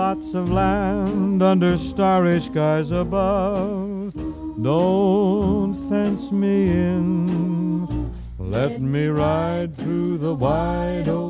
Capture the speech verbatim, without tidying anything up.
lots of land under starry skies above. Don't fence me in, let me ride through the wide open